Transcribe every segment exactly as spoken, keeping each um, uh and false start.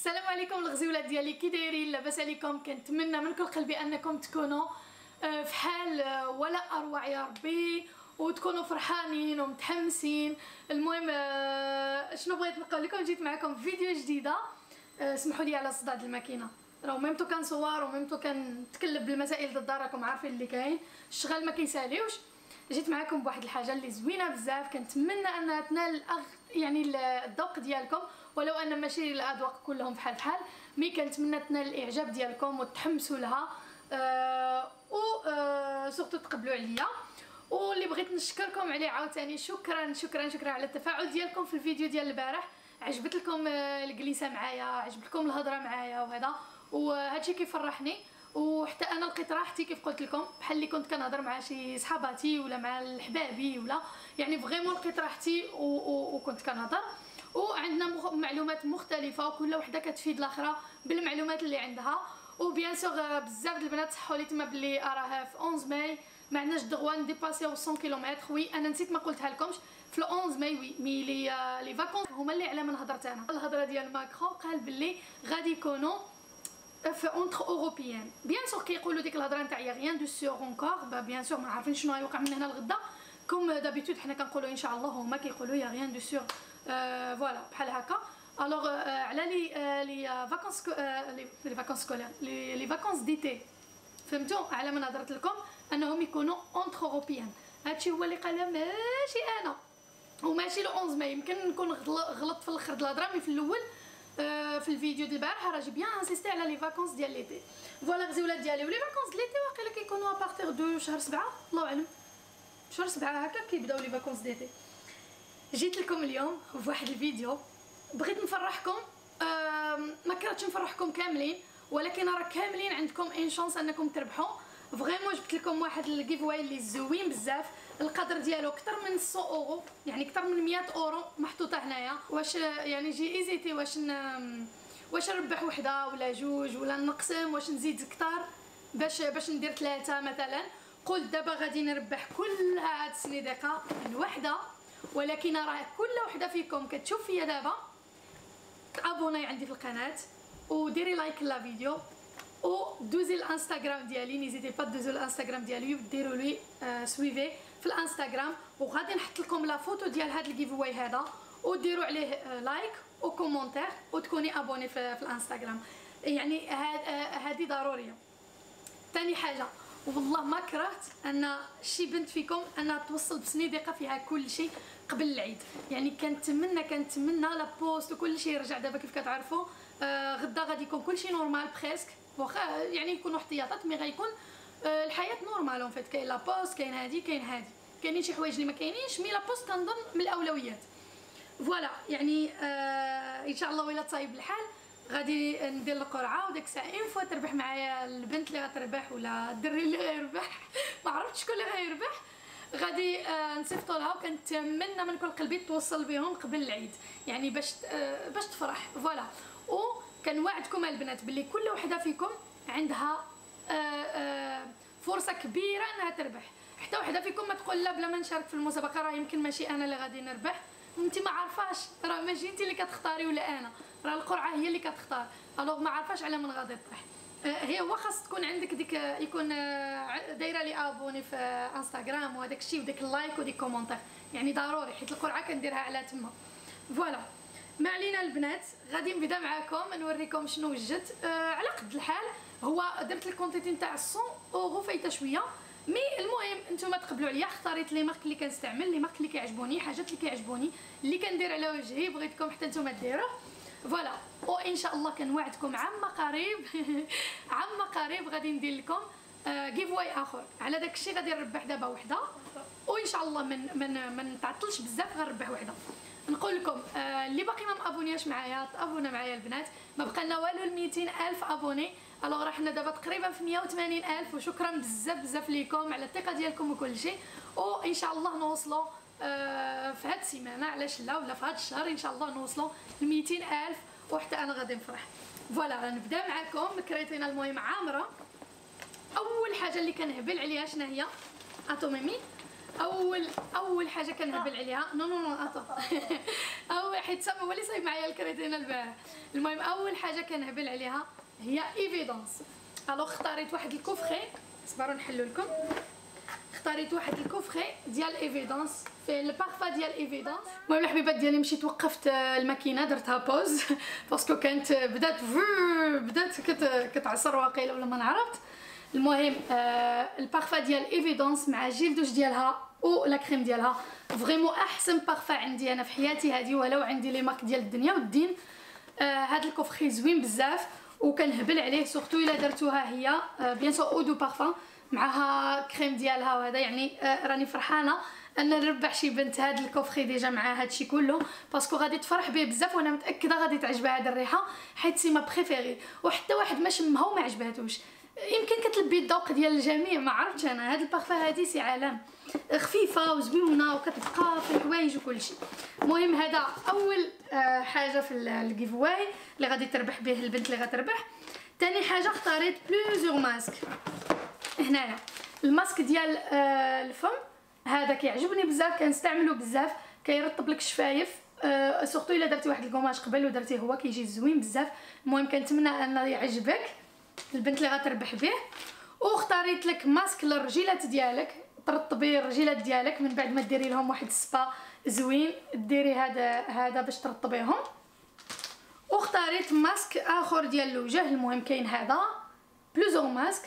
السلام عليكم الغزولات ديالي، كي دايرين؟ لاباس عليكم؟ كنتمنى من كل قلبي انكم تكونوا في حال ولا اروع يا ربي، وتكونوا فرحانين ومتحمسين. المهم شنو بغيت نقول لكم، جيت معكم في فيديو جديده. اسمحوا لي على صداع الماكينه، راه ميمتو كنصور وميمتو كنتكلم بالمسائل ديال الدار، راكم عارفين اللي كاين، الشغل ما كيساليوش. جيت معكم بواحد الحاجه اللي زوينه بزاف، كنتمنى انها تنال أغ... يعني الذوق ديالكم، ولو ان ماشي الاذواق كلهم بحال بحال، مي كنتمنى تنال الاعجاب ديالكم وتحمسوا لها أه... و أه... سورتو تقبلوا عليا. واللي بغيت نشكركم عليه عاوتاني، شكرا شكرا شكرا على التفاعل ديالكم في الفيديو ديال البارح. عجبت لكم الجلسه معايا، عجبت لكم الهضره معايا وهذا، وهادشي كيفرحني. وحتى انا لقيت راحتي كيف قلت لكم، بحال اللي كنت كنهضر مع شي صحاباتي ولا مع الحبابي، ولا يعني فريمون لقيت راحتي و... و... وكنت كنهضر، وعندنا مخ... معلومات مختلفه، وكل وحده كتفيد الاخرى بالمعلومات اللي عندها. وبيان سور بزاف د البنات صحوا لي تما بلي اراها في أحد عشر ماي ما عندناش دغوا نديباسيو مية كيلومتر. وي انا نسيت ما قلتها لكمش، في أحد عشر ماي وي مي لي لي فاكونس هما اللي على من هضرت انا. الهضره ديال ماكرون قال بلي غادي يكونوا في اونتر اوروبيان. بيان سور كيقولوا ديك الهضره نتاع يا غيان دو سور اونكور، بيان سور ما عارفين شنو غيوقع من هنا لغدا، كوم دابيتود حنا كنقولوا ان شاء الله، هما كيقولوا يا غيان دو سور آه فوالا بحال هكا. الوغ آه على لي آه لي فاكونس آه لي فاكونس سكولير لي لي فاكونس ديتي، فهمتوا؟ على من هضرت لكم انهم يكونوا اونتر اوروبيان. هادشي هو اللي قالها ماشي انا وماشي لو أحد عشر ماي. يمكن نكون غلطت في الاخر د الهضره، مي في الاول آه في الفيديو ديال البارح راه جي بيان انسيستي على لي فاكونس ديال ليتي. فوالا غزولات ديالي، ولي فاكونس ديال ليتي واقيلا كيكونوا ابارتيغ دو شهر سبعة، الله اعلم شهر سبعة هكا كيبداو لي فاكونس ديتي. جيت لكم اليوم بواحد الفيديو بغيت نفرحكم، آه ما كرهتش نفرحكم كاملين، ولكن راه كاملين عندكم ان شانس انكم تربحوا. فريمون جبت لكم واحد الجيف واي اللي زوين بزاف، القدر ديالو اكثر من مية اورو، يعني اكثر من مية اورو محطوطه هنايا. واش يعني جي ايزيتي واش ن... واش نربح وحده ولا جوج ولا نقسم، واش نزيد اكثر باش باش ندير ثلاثه مثلا. قلت دابا غادي نربح كل هاد السنيدقه من وحده، ولكن راه كل وحده فيكم كتشوف فيا دابا تابوناي عندي في القناه وديري لايك لا فيديو ودوزي الانستغرام ديالي، نيزيتي با دوزو الانستغرام ديالي وديروا لي آه سويفي في الانستغرام، وغادي نحط لكم لا فوتو ديال هذا الجيف واي هذا، وديروا عليه آه لايك وكومونتير وتكوني ابوني في, في الانستغرام. يعني هذه آه ضروريه. ثاني حاجه، والله ما كرهت ان شي بنت فيكم انها توصل بسنيدقه فيها كل شيء قبل العيد. يعني كنتمنى كنتمنى لا بوست وكل شيء يرجع دابا كيف كتعرفوا. آه غدا غادي يكون كل شيء نورمال بريسك، واخا يعني يكونوا احتياطات، مي غيكون آه الحياه نورمال اون فيت. كاين لا بوست، كاين هادي كاين هادي، كاينين شي حوايج اللي ما كاينينش، مي لا بوست كنظن من الاولويات. فوالا يعني آه ان شاء الله ولا طايب الحال غادي ندير القرعه، وداك الساعه ان فوا تربح معايا البنت اللي غتربح ولا الدري اللي غيربح ما عرفتش شكون اللي غيربح، غادي آه نصيفطوا لها. وكنتمنى من كل قلبي توصل بهم قبل العيد، يعني باش آه باش تفرح. فوالا، وكنوعدكم البنات باللي كل وحده فيكم عندها آه آه فرصه كبيره انها تربح. حتى وحده فيكم ما تقول لا بلا ما نشارك في المسابقه، راه يمكن ماشي انا اللي غادي نربح، انت ما عارفاش، راه ماشي انت اللي كتختاري ولا انا، راه القرعه هي اللي كتختار. الوغ ما عارفاش على من غادي تطيح. هي هو خاص تكون عندك ديك، يكون دايره لي ابوني في انستغرام وهداك الشيء وديك اللايك وديك كومونتير، يعني ضروري حيت القرعه كنديرها على تما. فوالا ما علينا البنات، غادي نبدا معكم نوريكم شنو وجدت. آه على قد الحال هو درت الكونتيتي نتاع مية اورو فايته شويه، مي المهم نتوما تقبلوا عليا. اختاريت لي مارك اللي كنستعمل، لي مارك اللي كيعجبوني، حاجات اللي كيعجبوني اللي كندير على وجهي، بغيتكم حتى نتوما ديروه. فوالا، وان شاء الله كنوعدكم عما قريب عما قريب غادي ندير لكم آه جيف واي اخر على داك الشيء. غادي نربح دابا وحده، وان شاء الله من من ما نتعطلش بزاف غنربح وحده. نقول لكم آه اللي باقي ما مابونياش معايا تابونا معايا البنات، ما بقى لنا والو ل ميتين الف ابوني. الوغ راه حنا دابا تقريبا في مية وثمانين الف، وشكرا بزاف بزاف ليكم على الثقه ديالكم وكل شيء. وان شاء الله نوصلوا آه في هاد السيمانه، علاش لا، ولا في هاد الشهر ان شاء الله نوصلوا ل ميتين الف، وحتى انا غادي نفرح. فوالا غنبدا معكم كريتينا المهم عامره. اول حاجه اللي كنهبل عليها شنو هي؟ اتو ميمي اول اول حاجه كنهبل عليها نو نو نو اطا اول حيت سما هو اللي صايب معايا الكريتين البارح. المهم اول حاجه كنهبل عليها هي ايفيدونس. الوغ اختاريت واحد الكوفخي، صبروا نحلو لكم. اختاريت واحد الكوفخي ديال ايفيدونس فيه البارفا ديال ايفيدونس. المهم الحبيبات ديالي مشيت وقفت الماكينه درتها بوز باسكو كانت بدات بدات كتعصر واقيلا ولا ما نعرفت. المهم آه البارفا ديال ايفيدونس مع جيل دوش ديالها و لا كريم ديالها فريمون احسن بارفا عندي انا في حياتي هذه، ولو عندي لي مارك ديال الدنيا والدين. آه هذا الكوفخي زوين بزاف وكنهبل عليه سورتو الا درتوها هي آه بيان سور اودو بارفان معها كريم ديالها وهذا. يعني آه راني فرحانه ان نربح شي بنت هذا الكوفخي ديجا مع هادشي كله باسكو غادي تفرح به بزاف وانا متاكده غادي تعجبها هاد الريحه حيت سي ما بريفيري وحتى واحد ما شمها وما عجباتوش. يمكن كتلبي الذوق ديال الجميع ما عرفتش انا. هاد البارفان هادي سي عالم خفيفه وزوينه وكتبقى في الحوايج وكلشي. المهم هذا اول آه حاجه في الجيف واي اللي غادي تربح به البنت اللي غتربح. ثاني حاجه اختاريت بلوزيغ ماسك. هنايا الماسك ديال آه الفم هذا كيعجبني بزاف كنستعملو بزاف كيرطب لك الشفايف آه سورتو الا درتي واحد الكوماج قبل ودرتيه هو كيجي زوين بزاف. المهم كنتمنى ان يعجبك البنت اللي غتربح به. واختاريت لك ماسك للرجيلات ديالك ترطبي الرجيلات ديالك من بعد ما ديري لهم واحد السبا زوين ديري هذا هذا باش ترطبيهم. واختاريت ماسك اخر ديال الوجه. المهم كاين هذا بلوزو ماسك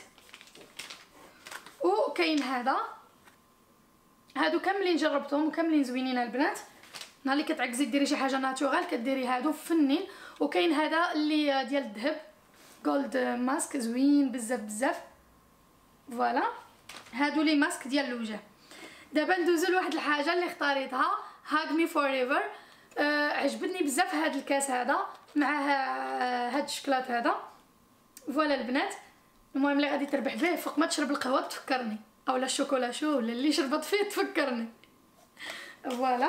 وكاين هذا. هادو كاملين جربتهم وكاملين زوينين البنات. نهار اللي كتعكزي ديري شي حاجه ناتورال كديري هادو فنين. وكاين هذا اللي ديال الذهب جولد ماسك زوين بزاف بزاف. فوالا هادو لي ماسك ديال الوجه. دابا ندوزو لواحد الحاجه اللي اختاريتها هاغ مي فور ايفر. آه عجبتني بزاف هاد الكاس هذا مع هاد الشكلاط هذا. فوالا البنات المهم اللي غادي تربح به فوق ما تشرب القهوه تفكرني اولا الشوكولا شو ولا اللي شربت فيه تفكرني. فوالا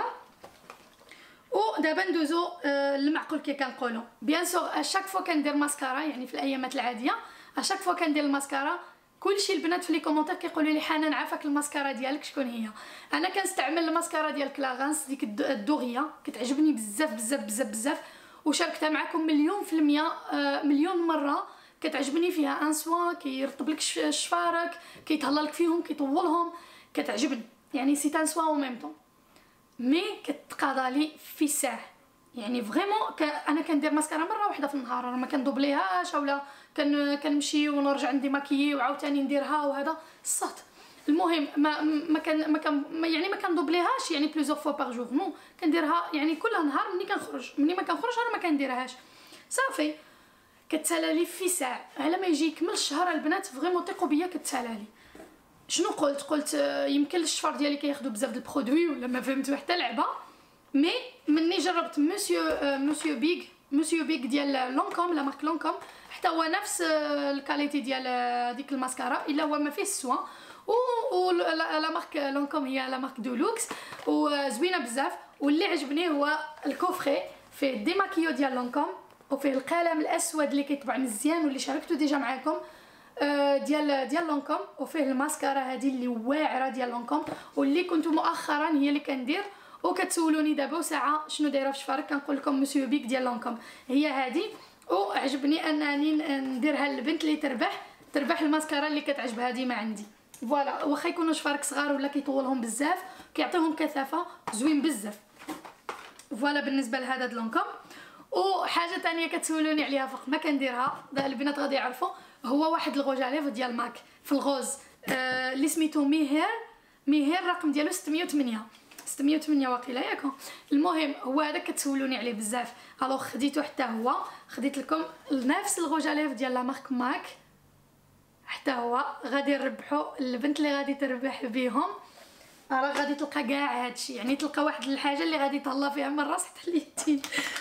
ودابا ندوزو آه للمعقول كي كنقولوا. بيان سور اشاك فوا كندير ماسكارا يعني في الايامات العاديه اشاك فوا كندير الماسكارا كلشي البنات في لي كومونتير كيقولوا لي حنان عافاك الماسكارا ديالك شكون هي. انا كنستعمل الماسكارا ديال كلاغانس ديك الدوغيه كتعجبني بزاف بزاف بزاف بزاف وشاركتها معكم مليون في المية آه مليون مره. كتعجبني فيها ان سوا كيرطب لك شفارك كيتهلا لك فيهم كيطولهم كتعجبني يعني سي ان سوا او ميم طون مي كتقاضى لي في ساعه. يعني فريمون ك... انا كندير ماسكارا مره واحده في النهار راه ما كندوبليهاش ولا كن كنمشي ونرجع ندي ماكيي وعاوتاني نديرها وهذا الصات. المهم ما ما كان ما كان يعني ما كندوبليهاش يعني بلوزيغ فوا باغ جور نو كنديرها يعني كل نهار ملي كنخرج ملي ما كنخرج انا ما كنديرهاش صافي كتسالى لي في ساعه على ما يجي يكمل الشهر. البنات فريمون ثقوا بيا كتسالى لي. شنو قلت قلت يمكن الشفار ديالي كياخذوا بزاف د البرودوي ولا ما فهمت حتى لعبه. مي مني جربت مسيو مسيو بيغ مسيو بيغ ديال لونكوم لا مارك لونكوم حتى هو نفس الكاليتي ديال ديك الماسكارا الا هو ما فيه السوا و لا مارك لونكوم هي لا مارك دولوكس وزوينه بزاف. واللي عجبني هو الكوفري فيه ديماكيو ديال لونكوم وفيه القلم الاسود اللي كيطبع مزيان واللي شاركته ديجا معاكم ديال ديال لونكوم وفيه الماسكارا هذه اللي واعره ديال لونكوم واللي كنت مؤخرا هي اللي كندير وكتسولوني دابا وساعه شنو دايره في شفارك كنقول لكم مسيو بيك ديال لونكوم هي هذه. وعجبني انني نديرها للبنت اللي تربح تربح الماسكارا اللي كتعجبها ديما عندي. فوالا واخا يكونوا شفارك صغار ولا كيطولهم بزاف كيعطيهم كثافه زوين بزاف. فوالا بالنسبه لهذا لونكوم. وحاجه ثانيه كتسولوني عليها فوق ما كنديرها البنات غادي يعرفوا هو واحد الغوجاليف ديال ماك في الغوز آه اللي سميتو ميهير. ميهير الرقم ديالو ستمية وثمانية ستمية وثمانية واقيلا ياكم. المهم هو هذا كتسولوني عليه بزاف الوغ خديته حتى هو خديت لكم نفس الغوجاليف ديال لا مارك ماك حتى هو غادي نربحوا البنت اللي غادي تربح بيهم راه غادي تلقى كاع هادشي يعني تلقى واحد الحاجه اللي غادي تهلا فيها من الراس حتى اليدين.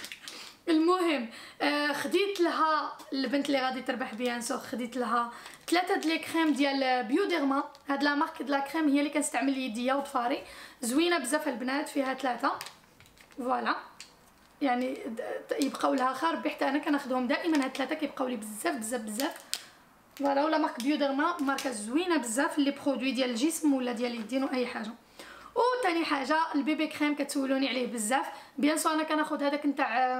المهم آه خديت لها البنت اللي غادي تربح بيان سور خديت لها ثلاثه د لي كريم ديال بيوديرما. هاد لا مارك د لا كريم هي اللي كنستعمل يديا وضفاري زوينه بزاف البنات فيها ثلاثه. فوالا يعني يبقاو لها خير ربي حتى انا كناخذهم دائما هاد ثلاثه كيبقاو لي بزاف بزاف بزاف. فوالا ولا مارك بيوديرما ماركه زوينه بزاف اللي برودوي ديال الجسم ولا ديال اليدين واي حاجه. وثاني حاجه البيبي كريم كتسولوني عليه بزاف. بيان سو انا كناخذ هذاك نتاع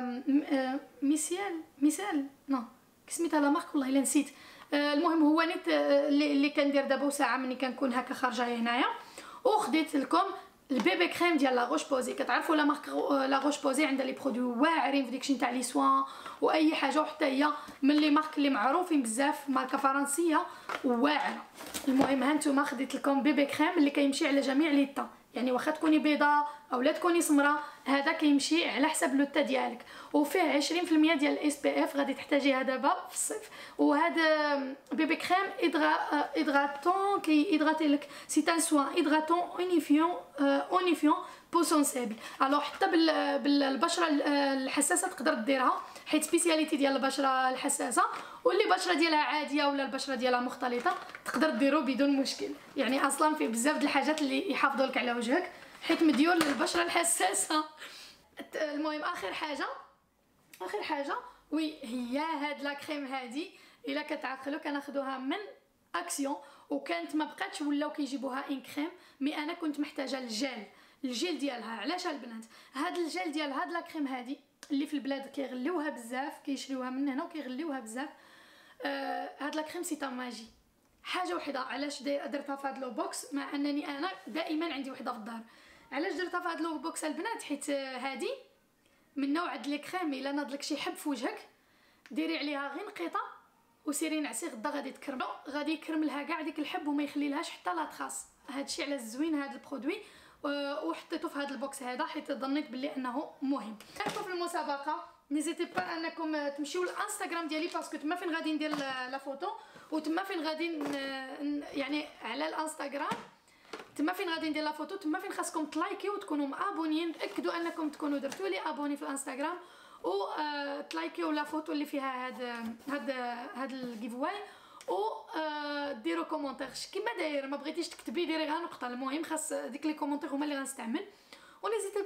ميسيال ميسال نو كسميتها لا مارك والله الا نسيت. المهم هو نيت اللي كندير دابا ساعه ملي كنكون هكا خارجه هنايا. وخديت لكم البيبي كريم ديال لا روش بوزي. كتعرفوا لا مارك لا روش بوزي عندها لي برودوي واعرين في داكشي نتاع لي سوان واي حاجه، وحتى هي من لي مارك اللي معروفين بزاف، ماركه فرنسيه واعره. المهم ها نتوما خديت لكم بيبي كريم اللي كيمشي على جميع لي طا، يعني واخا تكوني بيضاء او لا تكوني سمراء هذا كيمشي على حسب لو تا ديالك، وفيه عشرين في المية ديال الاس بي اف غادي تحتاجيها دابا في الصيف. وهذا بيبي كريم ادغا ادغاتون كي ادغاتي لك سي ان سوان ادغاتون اونيفيون اونيفيون بو سونسيبل. الوغ حتى بالبشره الحساسه تقدر ديرها حيت سبيسياليتي ديال البشره الحساسه، واللي البشره ديالها عاديه ولا البشره ديالها مختلطه تقدر ديرو بدون مشكل. يعني اصلا فيه بزاف د الحاجات اللي يحافظوا لك على وجهك حيت مديور للبشره الحساسه. المهم اخر حاجه اخر حاجه وي هي هاد لا كريم هادي. الا كتعقلوا كناخذوها من اكسيون وكانت ما بقاتش ولاو كيجيبوها ان كريم، مي انا كنت محتاجه الجيل الجيل ديالها. علاش البنات هاد الجيل ديال هاد لا كريم هادي اللي في البلاد كيغليوها بزاف، كيشريوها من هنا وكيغليوها بزاف. آه هاد لا كريم سي تا ماجي. حاجه وحده علاش درتها في هاد لو بوكس مع انني انا دائما عندي وحده في الدار. علاش درتها في هاد لو بوكس البنات؟ حيت هادي من نوع د لي كريم الا ناضلك شي حب في وجهك ديري عليها غير نقيطه وسيري نعسي غدا غادي تكرملو، غادي يكرملها كاع ديك الحب وما يخليلهاش حتى لا تخاص. هادشي على الزوين هاد البرودوي وحطيته في هذا البوكس هذا حيت ظنيت بلي انه مهم. شاركوا في المسابقه، نيزيتي با انكم تمشيو للانستغرام ديالي باسكو تما فين غادي ندير لا فوتو وتما فين غادي يعني على الانستغرام تما فين غادي ندير لا فوتو، تما فين خاصكم تلايكيو وتكونوا مابونيين. تاكدوا انكم تكونوا درتوا لي ابوني في الانستغرام و تلايكيو لا فوتو اللي فيها هاد هاد هاد الجيف واي و ديروا كومونتير كيما داير. ما بغيتيش تكتبي ديري غير نقطه، المهم خاص ديك لي كومونتير هما اللي غنستعمل. ونيزيتي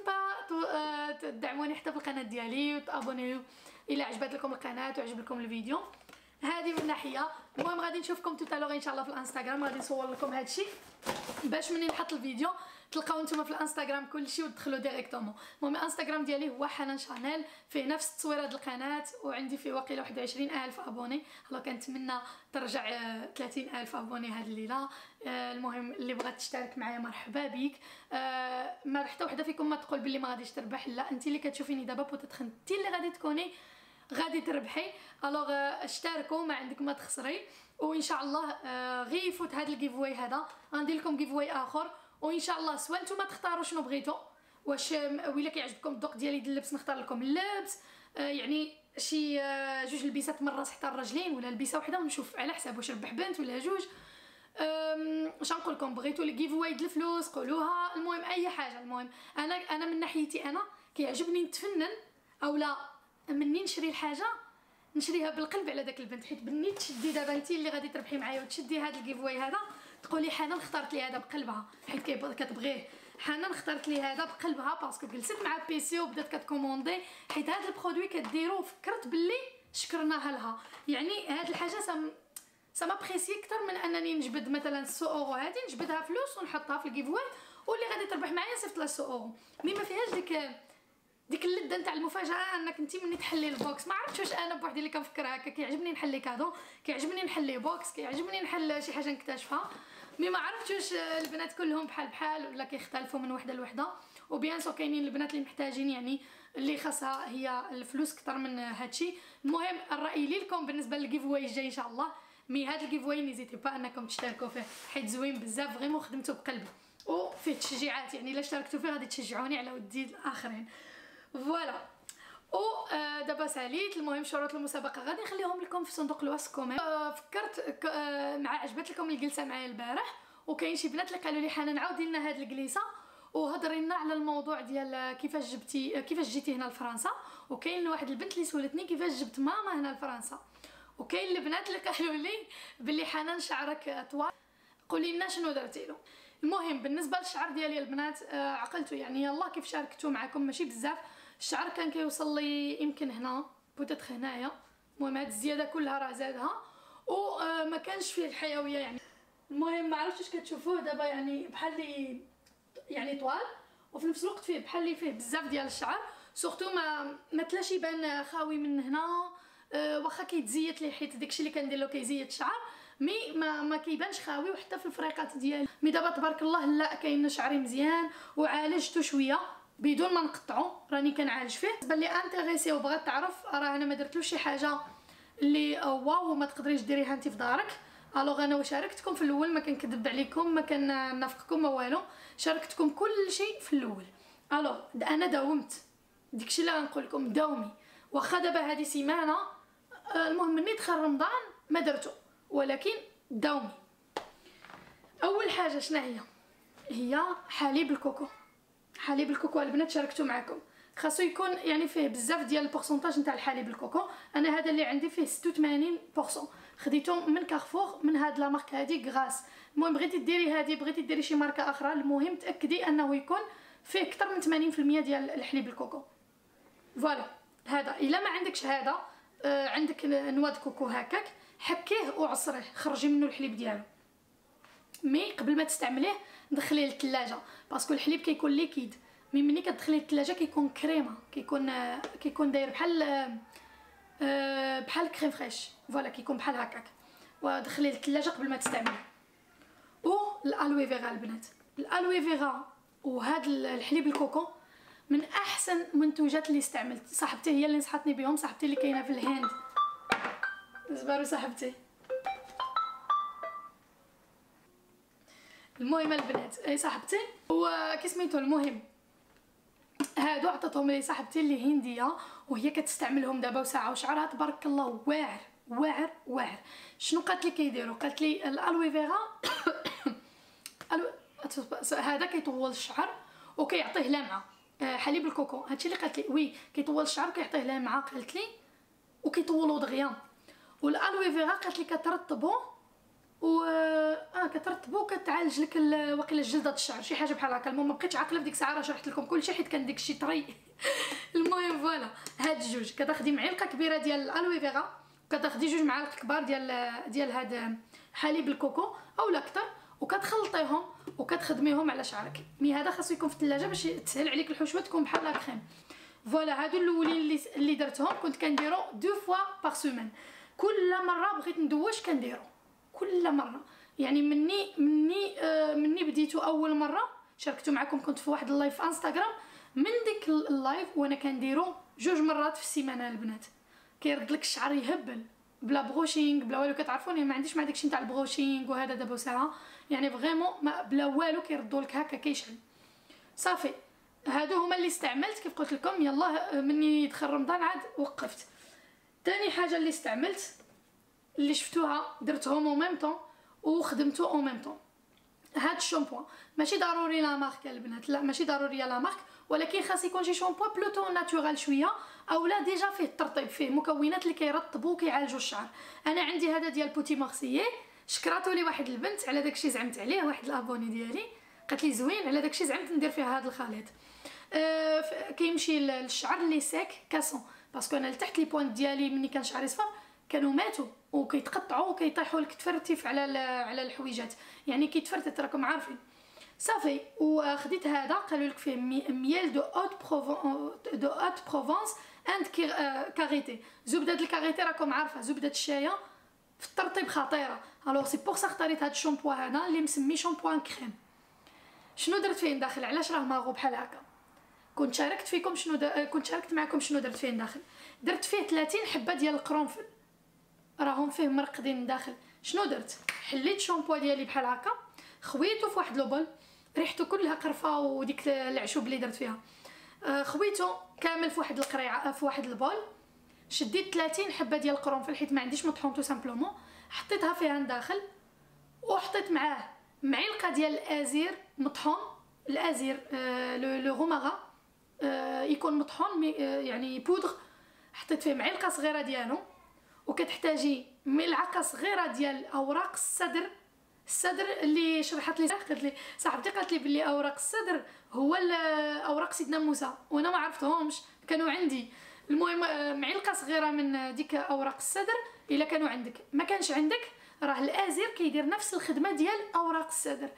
با تدعموني حتى في القناه ديالي وتابونيو الا عجبت لكم القناه وعجب لكم الفيديو. هذه من ناحيه. المهم غادي نشوفكم توتالوغ ان شاء الله في الانستغرام، غادي نصور لكم هادشي باش منين نحط الفيديو تلقاو نتوما في الانستغرام كلشي وتدخلوا ديريكتومون. المهم الانستغرام ديالي هو حنان شانيل، فيه نفس التصويره د القناه وعندي فيه واقيلا واحد وعشرين الف ابوني. الله كنتمنى ترجع ثلاثين الف ابوني هاد الليله. المهم اللي بغات تشترك معايا مرحبا بك. ما حتى وحده فيكم ما تقول بلي ما غاديش تربح، لا انت اللي كتشوفيني دابا بوتيتر انت اللي غادي تكوني غادي تربحي. الوغ اشتركوا ما عندك ما تخسري، وان شاء الله غير يفوت هذا الجيف واي هذا غندير لكم جيف واي اخر. وان شاء الله سواء نتوما تختاروا شنو بغيتوا، واش ويلا كيعجبكم الذوق ديالي ديال اللبس نختار لكم اللبس، يعني شي جوج لبسات من الراس حتى الرجلين ولا لبسه وحده ونشوف على حساب واش ربح بنت ولا جوج. اش نقول لكم بغيتوا الجيف واي د الفلوس قولوها. المهم اي حاجه. المهم انا انا من ناحيتي انا كيعجبني نتفنن او لا مني نشري الحاجه نشريها بالقلب على داك البنت. حيت بني تشدي دابا انت اللي غادي تربحي معايا وتشدي هذا الجيف واي هذا تقولي حنان اختارت لي هذا بقلبها حيت كتبغيه. حنان اختارت لي هذا بقلبها باسكو جلست مع بيسي وبدات كتكوموندي حيت هذا البرودوي كديرو فكرت باللي شكرناها لها. يعني هذه الحاجه سام سما بريسي اكثر من انني نجبد مثلا ستة اورو هذه نجبدها فلوس ونحطها في الجيف واي واللي غادي تربح معايا صيفط لها ستة اورو. مي ما فيهاش ديك ديك اللذه نتاع المفاجاه انك انت ملي تحلي البوكس. ما عرفتش واش انا بوحدي اللي كنفكر هكا. كيعجبني نحلي كادو، كيعجبني نحلي بوكس، كيعجبني نحل شي حاجه نكتشفها. مي ما عرفتش واش البنات كلهم بحال بحال ولا كيختلفوا من وحده لوحده. وبيان سو كاينين البنات اللي محتاجين يعني اللي خاصها هي الفلوس اكثر من هادشي. المهم الراي لي لكم بالنسبه للجيف واي الجاي ان شاء الله. مي هذا الجيف واي نيزيتي با انكم تشتركوا فيه حيت زوين بزاف فريمون خدمته بقلبي وفيه تشجيعات. يعني الا اشتركتوا فيه غادي تشجعوني على ودي الاخرين. فوالا و دابا ساليت. المهم شروط المسابقه غادي نخليهم لكم في صندوق الوصف كومنت. فكرت مع عجبت لكم الجلسه معايا البارح وكاين شي بنات اللي قالوا لي حنان عاودي لنا هاد الجلسه وهضري لنا على الموضوع ديال كيفاش جبتي كيفاش جيتي هنا لفرنسا. وكاين واحد البنت اللي سولتني كيفاش جبت ماما هنا لفرنسا. وكاين البنات اللي قالوا لي بلي حنان شعرك طوال قولي لنا شنو درتي له. المهم بالنسبه للشعر ديالي البنات عقلته يعني يلا كيف شاركته معكم ماشي بزاف. الشعر كان كيوصل لي يمكن هنا بوتيتر هنايا. المهم هاد الزياده كلها راه زادها وما كانش فيه الحيويه يعني. المهم ما عرفتش كتشوفوه دابا يعني بحال لي يعني طوال، وفي نفس الوقت فيه بحال اللي فيه بزاف ديال الشعر. سورتو ما ما تلاش يبان خاوي من هنا. أه واخا كيتزيت ليه حيت داكشي اللي كندير له كيزيت الشعر، مي ما ما كيبانش خاوي. وحتى في الفريقات ديالي مي دابا تبارك الله لا كاين شعري مزيان وعالجته شويه بدون ما نقطعو، راني كنعالج فيه. بالنسبه لي انتريسي وبغات تعرف، راه انا ما درتلوش شي حاجه اللي واو ما تقدريش ديريها انت في دارك. الوغ انا وشاركتكم في الاول، ما كنكذب عليكم، ما كنافقكم ما والو، شاركتكم كل شيء في الاول. الوغ انا داومت، داكشي اللي غنقول لكم داومي. واخا دابا هذه سيمانه، المهم مني دخل رمضان ما درتو، ولكن داومي. اول حاجه شنو هي؟ هي حليب الكوكو. حليب الكوكو البنات شاركته معكم، خاصو يكون يعني فيه بزاف ديال البورسونتاج نتاع الحليب الكوكو. انا هذا اللي عندي فيه ستة وثمانين بالمية، خديته من كارفور من هاد لا مارك هادي غراس. المهم بغيتي ديري هادي، بغيتي ديري شي ماركه اخرى، المهم تاكدي انه يكون فيه اكثر من ثمانين بالمية ديال الحليب الكوكو. فوالا هذا. الا ما عندكش هذا، آه عندك نواد كوكو هكاك، حكيه وعصريه، خرجي منه الحليب ديالو. مي قبل ما تستعمليه دخليه للثلاجه، باسكو الحليب كيكون ليكيد، مي ملي كتدخليه للثلاجه كيكون كريمه، كيكون آه كيكون داير بحال آه بحال كريم فريش. فوالا كيكون بحال هكاك، ودخليه للثلاجه قبل ما تستعمليه. و الالوي فيرا البنات، الالوي فيرا وهذا الحليب الكوكو من احسن منتوجات اللي استعملت. صاحبتي هي اللي نصحتني بهم، صاحبتي اللي كاينه في الهند. زبارو صاحبتي. المهم البنات، اي صاحبتي وكي سميتو، المهم هادو عطاتهم لي صاحبتي اللي هنديه، وهي كتستعملهم دابا وساعه، وشعرها تبارك الله واعر واعر واعر. شنو قالت لي كيديروا؟ قالت لي الالوي فيرا هذا كيطول الشعر وكيعطيه لمعه. حليب الكوكو هادشي اللي قالت لي، وي كيطول الشعر وكيعطيه لمعه قالت لي، وكيطولو دغيا. والالوي فيرا قالت لي كترطبو و اه كترطبو وكتعالج لك واقيلا جلده الشعر، شي حاجه بحال هكا. المهم ما بقيتش عاقله في ديك الساعه، راه شرحت لكم كلشي حيت كان داكشي طري. المهم فوالا، هاد الجوج كتاخدي معلقه كبيره ديال الالوي فيرا، كتاخدي جوج معالق كبار ديال ديال هاد حليب الكوكو اولا اكثر، وكتخلطيهم وكتخدميهم على شعرك. مي هذا خاصو يكون في الثلاجه باش تسهل عليك الحشوه، تكون بحال لا كريم. فوالا هادو الاولين اللي اللي درتهم، كنت كنديرو دو فوا بار سيمين. كل مره بغيت ندوش كنديرو كل مره، يعني مني مني آه مني بديتو اول مره شاركتو معكم، كنت في واحد اللايف في انستغرام. من ديك اللايف وانا كنديرو جوج مرات في السيمانه البنات. كيرد لك الشعر يهبل بلا بروشينغ بلا والو. كتعرفوني ما عنديش مع داكشي نتاع البروشينغ وهذا دابا ساعه، يعني فريمون ما بلا والو كيردوا لك هكا كيشعل. صافي هادو هما اللي استعملت كيف قلت لكم. يلا مني دخل رمضان عاد وقفت. ثاني حاجه اللي استعملت اللي شفتوها درتهم او ميم طون وخدمتو او ميم طون، هاد الشامبوان. ماشي ضروري لا مارك البنات، لا ماشي ضروري لا مارك، ولكن خاص يكون شي شامبوان بلوتو ناتورال شويه، اولا ديجا فيه الترطيب، فيه مكونات اللي كيرطبوا وكيعالجوا الشعر. انا عندي هذا ديال بوتي مارسيي، شكراتو لي واحد البنت على داكشي زعمت عليه، واحد الابوني ديالي قالت لي زوين على داكشي زعمت ندير فيها هذا الخليط. أه كيمشي للشعر لي سيك كاسون، باسكو انا لتحت لي بوينت ديالي ملي كان شعري صفر كانوا ماتوا وكيتقطعوا وكيطيحوا لك تفرتيف على على الحويجات، يعني كيتفرتت راكم عارفين. صافي وخديت هذا قالوا لك فيه ميل دو اوت بروفون دو اوت بروفونس اند كاريتي. زبده الكاريتي راكم عارفه، زبده الشايه في الترطيب خطيره. الوغ سي بور سا اختاريت هذا الشامبو هذا اللي مسمي شامبوان كريم. شنو درت فيه داخل؟ علاش راه ماغو بحال هكا؟ كنت شاركت فيكم شنو دا... كنت شاركت معكم شنو درت فيه داخل. درت فيه ثلاثين حبه ديال القرنفل، راهم فيه مرقدين داخل. شنو درت؟ حليت شامبو ديالي بحال هكا، خويته في واحد لوبول، ريحته كلها قرفه وديك العشوب اللي درت فيها، خويته كامل في واحد القريعه في واحد البول. شديت ثلاثين حبه ديال القرنفل حيت ما عنديش مطحون تو سامبلومون، حطيتها فيها داخل، وحطيت معاه معلقه ديال الازير مطحون. الازير آه لو غوماغا آه يكون مطحون يعني بودغ، حطيت فيه معلقه صغيره ديالو. وكتحتاجي ملعقه صغيره ديال اوراق السدر. السدر اللي شرحت لي قالت لي صاحبتي قالت لي بلي اوراق السدر هو اوراق سيدنا موسى، وانا ما عرفتهمش كانوا عندي. المهم معلقه صغيره من ديك اوراق السدر الا كانوا عندك. ما كانش عندك راه الازير كيدير نفس الخدمه ديال اوراق السدر.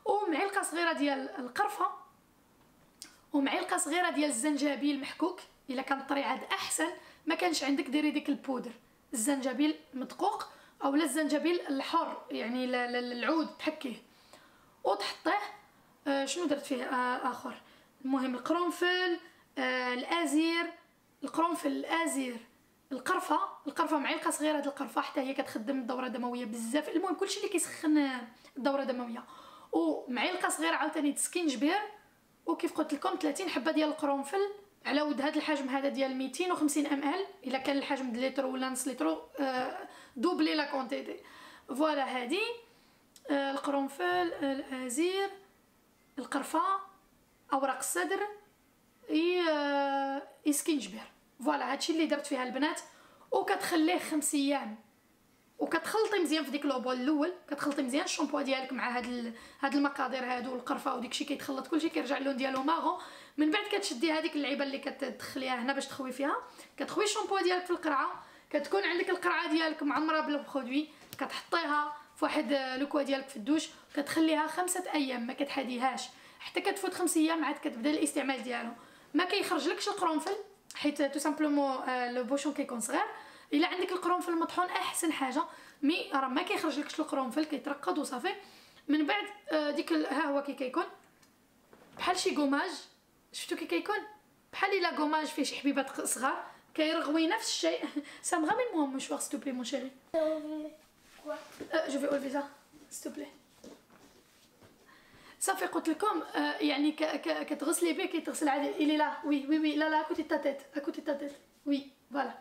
ومعلقه صغيره ديال القرفه، ومعلقه صغيره ديال الزنجبيل محكوك. الا كان طري عاد احسن، ما كانش عندك ديري ديك البودر الزنجبيل مدقوق اولا الزنجبيل الحر يعني العود تحكيه وتحطيه. آه شنو درت فيه آه اخر؟ المهم القرنفل، آه الازير، القرنفل الازير، القرفه القرفه معلقه صغيره ديال القرفه حتى هي كتخدم الدوره الدمويه بزاف. المهم كلشي اللي كيسخن الدوره الدمويه. ومعلقه صغيره عاوتاني سكينجبير، وكيف قلت لكم ثلاثين حبه ديال القرنفل على ود هذا الحجم هذا ديال مئتين وخمسين ام ال. الا كان الحجم د لتر ولا نص لتر آه دوبلي لا كونتيتي. فوالا هذه آه القرنفل، الازير، القرفه، اوراق السدر، اي آه سكينجبير. فوالا هادشي اللي درت فيها البنات. وكتخليه خمس ايام وكتخلطي مزيان في ديك لوبول الاول، كتخلطي مزيان الشامبو ديالك مع هاد ال... هاد المقادير هادو والقرفه وديكشي كيتخلط كلشي كيرجع اللون ديالو ماغون. من بعد كتشدي هذيك اللعيبه اللي كتدخليها هنا باش تخوي فيها، كتخوي الشامبو ديالك في القرعه، كتكون عندك القرعه ديالك معمره بالبرودوي، كتحطيها في واحد لوكوا ديالك في الدوش، كتخليها خمسة ايام ما كتحديهاش حتى كتفوت خمس ايام عاد كتبدا الاستعمال ديالو. ما كيخرجلكش القرنفل حيت تو سامبلومون لو بوشون كيكون صغير. الا عندك القرنفل مطحون احسن حاجه، مي راه ما كيخرجلكش القرنفل كيترقد وصافي. من بعد ديك ها هو كي كيكون بحال شي غوماج، شفتو كي كيكون بحال الا غوماج فيه شي حبيبات صغار كيرغوي نفس الشيء. ça me ramène moi un mouchoir s'il te plaît mon chéri. quoi euh, je vais enlever ça s'il te plaît. صافي قلت لكم آه يعني كتغسلي به كيتغسل عادي. الي لا وي وي وي لا لا كوتي تا تيت كوتي تا تيت وي فوالا.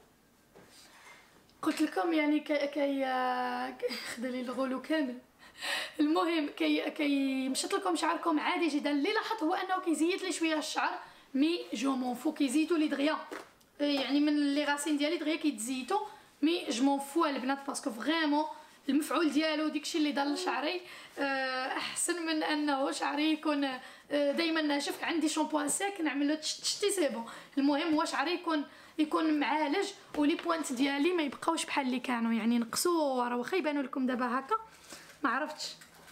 قلت لكم يعني كي كي خدا لي الغلو كامل. المهم كي كي مشات لكم شعركم عادي جدا. اللي لاحظت هو انه كيزيد لي شويه الشعر، مي جو مون فو كيزيتو لي دغيا يعني من لي غاسين ديالي دغيا كيتزيتو، مي جو مون فو البنات باسكو فريمون المفعول ديالو داكشي اللي دار لشعري احسن من انه شعري يكون دائما ناشف. عندي شامبو ساك نعمل له تشتي سي بون. المهم هو شعري يكون يكون معالج ولي بوينت ديالي ما يبقاوش بحال اللي كانوا يعني نقصوا. راه واخا يبانوا لكم دابا هكا ما عرفتش،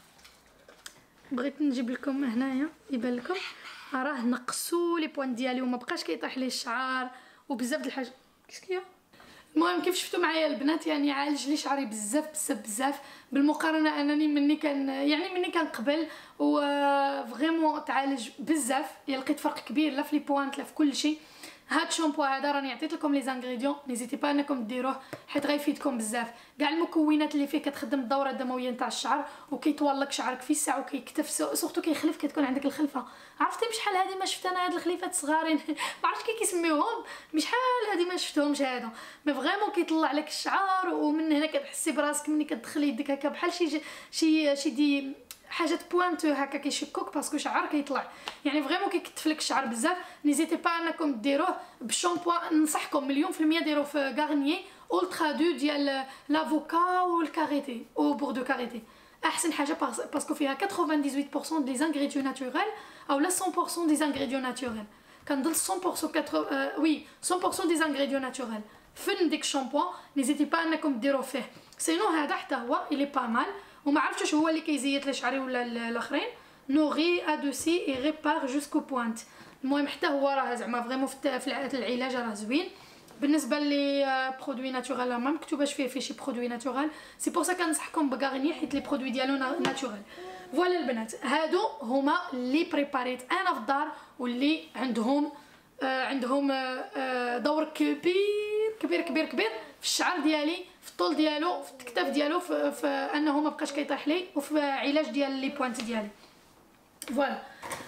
بغيت نجيب لكم هنايا يبان لكم راه نقصوا لي بوينت ديالي وما بقاش كيطيح لي الشعر وبزاف د الحاجات كيسكيا. المهم كيف شفتوا معايا البنات يعني عالج لي شعري بزاف بزاف بزاف بالمقارنه انني مني كان يعني مني كان قبل، و فريمون تعالج بزاف. يعني لقيت فرق كبير لا في لي بوينت لا في كل شيء. هاد الشامبو هذا راني عطيت لكم لي زانغريديون، نيزيتي با انكم ديروه حيت غيفيدكم بزاف. كاع المكونات اللي فيه كتخدم الدوره الدمويه نتاع الشعر وكيطول لك شعرك في الساعه وكيكتف سورتو كيخلف كتكون عندك الخلفه. عرفتي بشحال هذه ما شفت انا هاد الخليفات الصغارين ما عرفتش كي كيسميوهم بشحال هذه ما شفتهمش هادو، مي فريمون كيطلع لك الشعر ومن هنا كتحسي براسك ملي كتدخلي يدك هكا بحال شي شي شي دي حاجات بوانتو هكا كيشكوك باسكو شعر كيطلع يعني فريمون كيكتف لك الشعر بزاف. نيزيتي با انكم ديروه بالشامبو، ننصحكم مليون في المية ديروه في غارنيي اولترا دو ديال لافوكا والكاريتي او بوردو كاريتي. احسن حاجه باسكو فيها ثمانية وثمانين بالمية دي زانغريديون ناتوريل او لا مية بالمية دي زانغريديون ناتوريل. كنظن مية بالمية وي مية بالمية دي زانغريديون ناتوريل فن ديك الشامبو. نيزيتي با انكم ديروه فيه. سينو هذا حتى هو الي با مال وما عرفتش هو اللي كيزيت لي شعري ولا الاخرين. نوغي ادوسي اي ريبار جوسكو بوينت. المهم حتى هو راه زعما فريمون في العلاج راه زوين. بالنسبه لي برودوي ناتورال ما مكتوباش فيه فيه شي برودوي ناتورال، سي بور سا كنصحكم بغارني حيت لي برودوي ديالو ناتورال. فوالا البنات هادو هما اللي بريباريت انا في الدار واللي عندهم آه عندهم آه دور كبير كبير كبير كبير في الشعر ديالي، في الطول ديالو، في الكتاف ديالو، في, في انه ما بقاش كيطيح لي، وفي علاج ديال لي بوينت ديالي. فوالا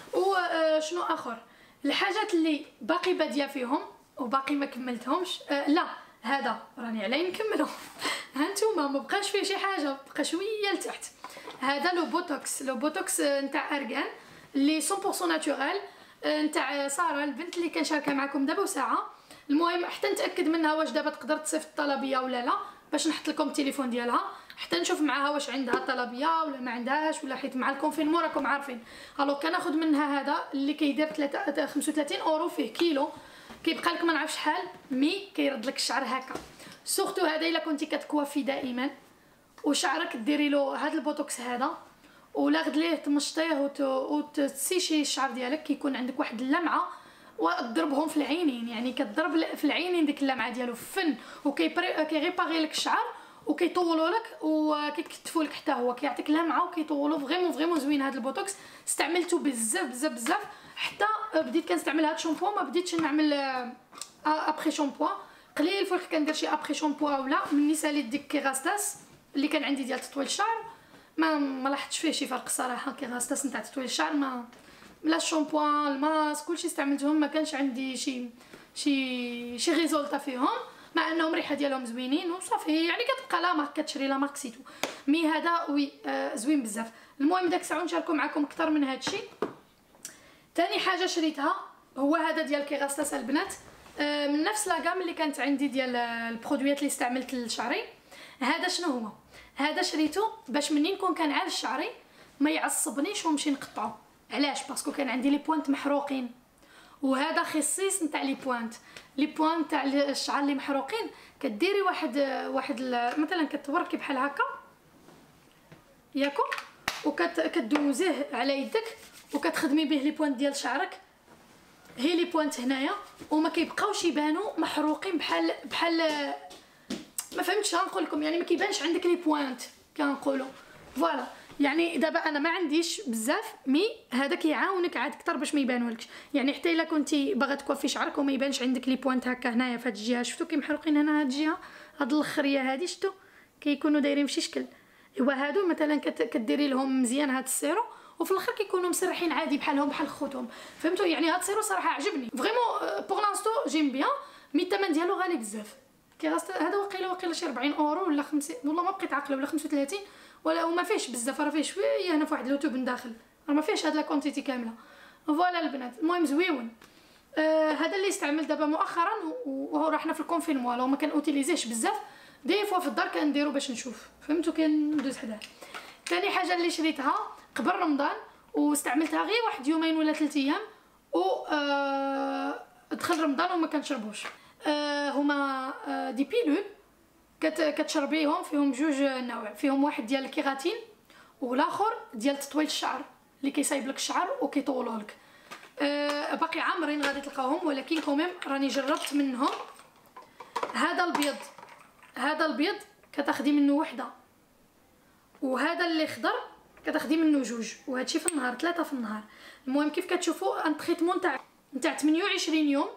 وشنو اخر الحاجات اللي باقي باديه فيهم وباقي ما كملتهمش. آه لا هذا راني علي نكملو هانتوما ما بقاش فيه شي حاجه، بقى شويه لتحت. هذا لو بوتوكس، لو بوتوكس نتاع ارغان اللي مية بالمية ناتورال نتاع ساره البنت اللي كنشاركها معكم دابا وساعه. المهم حتى نتاكد منها واش دابا تقدر تصيفط الطلبيه ولا لا باش نحط لكم التليفون ديالها حتى نشوف معاها واش عندها طلبيه ولا ما عندهاش، ولا حيت مع الكونفينمون راكم عارفين. الو كناخذ منها هذا اللي كيدير خمسة وثلاثين اورو فيه كيلو، كيبقى لك ما نعرف شحال مي كيرد لك الشعر هكا. سورتو هذا الا كنتي كتكوافي دائما وشعرك ديري له هذا البوتوكس هذا ولا غد ليه تمشطيه وتسيشي الشعر ديالك، كيكون عندك واحد اللمعه وتضربهم في العينين، يعني كتضرب في العينين ديك اللمعه ديالو فن، وكيريباري لك الشعر وكيطولوا لك وكيكتفوا لك حتى هو، كيعطيك لمعه وكيطولوا فريمون فريمون زوين. هذا البوتوكس استعملته بزاف بزاف بزاف، حتى بديت كنستعمل هذا الشامبو، ما بديتش نعمل ابري شامبو قليل فوق كندير شي ابري شامبو ولا مني ساليت ديك كيغاستاس اللي كان عندي ديال تطويل الشعر، ما ما لاحظتش فيه شي فرق الصراحه. كيغاستاس نتاع تطويل الشعر ما لا الشامبو الماسك كلشي استعملتهم ما كانش عندي شي شي شي ريزولطا فيهم، مع انهم ريحه ديالهم زوينين وصافي، يعني كتبقى لا مارك كتشري لا مارك سيتو. مي هذا وي آه زوين بزاف. المهم داك الساعه نشاركو معكم اكثر من هذا الشيء. ثاني حاجه شريتها هو هذا ديال كيغاستاس البنات، آه من نفس لاكام اللي كانت عندي ديال البرودويات اللي استعملت لشعري. هذا شنو هو؟ هذا شريته باش منين نكون كنعال شعري ما يعصبنيش ونمشي نقطعو. علاش؟ باسكو كان عندي لي بوانت محروقين، وهذا خصيص نتاع لي بوانت. لي بوانت تاع الشعر اللي محروقين كديري واحد واحد مثلا كتوركي بحال هكا ياكو، وكتدوزيه على يدك وكتخدمي به لي بوانت ديال شعرك، هي لي بوانت هنايا، وما كيبقاوش يبانوا محروقين بحال بحال ما فهمتش نقول لكم، يعني ما كيبانش عندك لي بوانت كنقولوا فوالا. يعني دابا انا ما عنديش بزاف، مي هذا كيعاونك عاد اكثر باش ما يبانولكش. يعني حتى الا كنتي باغا تكوفي شعرك وما يبانش عندك لي بوانت هكا هنايا في هاد الجهه، شفتوا كي محروقين هنا هاد الجهه، هاد الاخريه هادي شفتوا كيكونوا دايرين في شي شكل. ايوا هادو مثلا كديري لهم مزيان هاد السيرو، وفي الاخر كيكونوا مسرحين عادي بحالهم بحال خوتهم، فهمتوا؟ يعني هاد السيرو صراحه عجبني فريمون بوغ لانستو جيم بيان، مي الثمن ديالو غالي بزاف. كيغاست هذا وقيله وقيله شي أربعين اورو ولا خمسين، والله ما بقيت عاقله، ولا خمسة وثلاثين، ولا وما فيهش بزاف، راه فيه شويه هنا في واحد لوتوب من داخل، راه ما فيهش هاد لا كونتيتي كامله. فوالا البنات، المهم زويون. آه هذا اللي استعمل دابا مؤخرا، وهو حنا في الكونفينمون، لو ما كان اوتيليزيهش بزاف دي فوا في الدار كنديرو باش نشوف، فهمتوا؟ كندوز حداه. ثاني حاجه اللي شريتها قبل رمضان واستعملتها غير واحد يومين ولا ثلاث ايام، و آه دخل رمضان وما كنشربوش. آه هما آه دي بيلول كتشربيهم، فيهم جوج نوع، فيهم واحد ديال الكيراتين والاخر ديال تطويل الشعر اللي كيصايب لك الشعر وكيطولوا لك. أه باقي عامرين غادي تلقاوهم، ولكن كوميم راني جربت منهم. هذا البيض هذا البيض كتاخدي منه وحده، وهذا اللي خضر كتاخدي منه جوج، وهادشي في النهار ثلاثه في النهار. المهم كيف كتشوفوا ان تريتمون تاع نتاع ثمانية وعشرين يوم،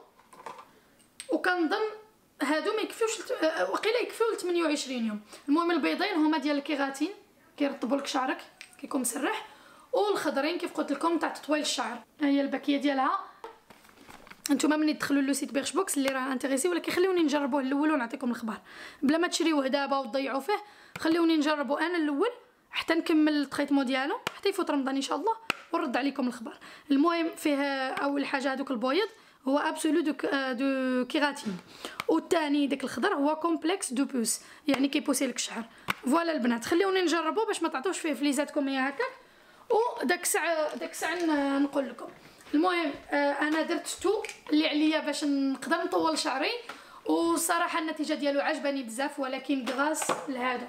وكنظن هادو ما يكفيوش وقيله يكفيو ل ثمانية وعشرين يوم. المهم البيضين هما ديال الكيراتين كيرطبوا لك شعرك كيكون مسرح، والخضرين كيف قلت لكم تاع تطويل الشعر. ها هي الباكيه ديالها. نتوما ملي تدخلوا لو سيت بيرش بوكس اللي راه انتريسي، ولا كيخليوني نجربوه الاول ونعطيكم الخبر بلا ما تشريوه دابا وتضيعوا فيه. خليوني نجربوا انا الاول حتى نكمل التريتمون ديالو حتى يفوت رمضان ان شاء الله ونرد عليكم الخبر. المهم فيه اول حاجه هذوك البويض هو ابسولو دو, دو كيراتين، والثاني داك الخضر هو كومبلكس دو بوس، يعني كيبوسي لك الشعر. فوالا البنات، خليوني نجربوا باش ما تعطوش فيه فليزاتكم يا هكاك، وداك الساعه داك الساعه نقول لكم. المهم آه انا درت تو اللي عليا باش نقدر نطول شعري، وصراحه النتيجه ديالو عجباني بزاف، ولكن غراس لهذا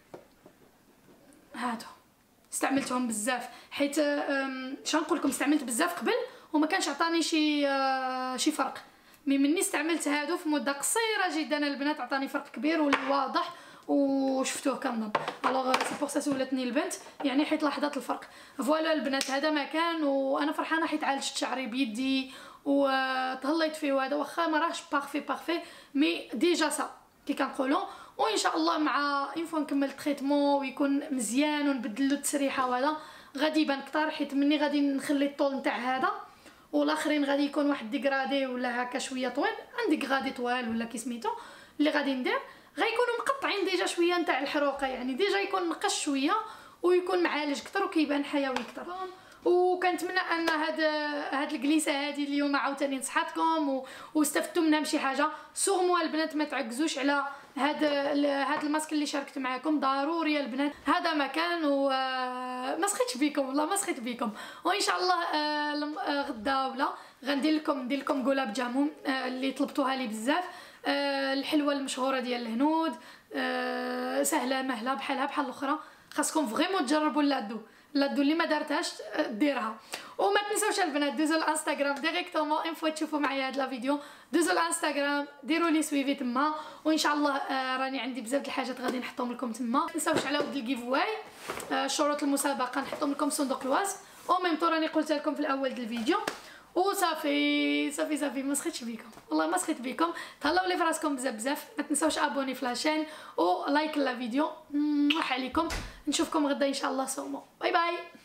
هادو استعملتهم بزاف، حيت اش نقول لكم استعملت بزاف قبل وما كانش عطاني شي آه شي فرق. مي مني استعملت هادو في مده قصيره جدا البنات عطاني فرق كبير والواضح وشفتوه كنظن. الوغ سي بور سا سولتني البنت يعني حيت لاحظت الفرق. فوالا البنات هذا ما كان، وانا فرحانه حيت عالجت شعري بيدي وتهليت فيه، وهذا واخا ما راهش بارفي بارفي مي ديجا سا كي كنقولوا. وان شاء الله مع اون فوا نكمل التريتمون ويكون مزيان ونبدل له التسريحه وهذا غادي يبان كثر، حيت مني غادي نخلي الطول نتاع هذا والاخرين غادي يكون واحد ديغرادي ولا هكا شويه طويل، عندي غادي طوال ولا كي سميتو اللي غادي ندير غيكونوا مقطعين ديجا شويه نتاع الحروقه، يعني ديجا يكون نقش شويه ويكون معالج اكثر وكيبان حيوي اكثر. وكنتمنى ان هاد هاد الجليسه هذه اليوم عاوتاني نصحاتكم واستفدتوا منها بشي حاجه. سورموا البنات ما تعكزوش على هاد هاد الماسك اللي شاركت معكم، ضروري البنات هذا مكان، وما سخيتش بكم والله ما سخيت بكم. وان شاء الله غدا ولا غندير لكم ندير لكم قلاب جامون اللي طلبتوها لي بزاف، الحلوه المشهوره ديال الهنود، سهله مهله بحالها بحال الاخرى، خاصكم فريمون تجربوا لادو. لا اللي ما دارتهاش ديرها. وما تنساوش البنات دوزو الانستغرام ديريكتومون ان فوا تشوفوا معايا هاد لا فيديو، دوزو الانستغرام ديروا لي سويفي تما، وان شاء الله آه راني عندي بزاف د الحاجات غادي نحطهم لكم تما. ما تنساوش على ود الجيف واي، آه شروط المسابقه نحطهم لكم في صندوق الوصف، او ميم طو راني قلت لكم في الاول د الفيديو. وصافي صافي صافي ما سخيتش بكم، والله ما سخيت بكم. تهلاو لي فراسكم بزاف بزاف، ما تنساوش ابوني في لاشين و لايك لا فيديو. عليكم نشوفكم غدا ان شاء الله. سومو باي باي.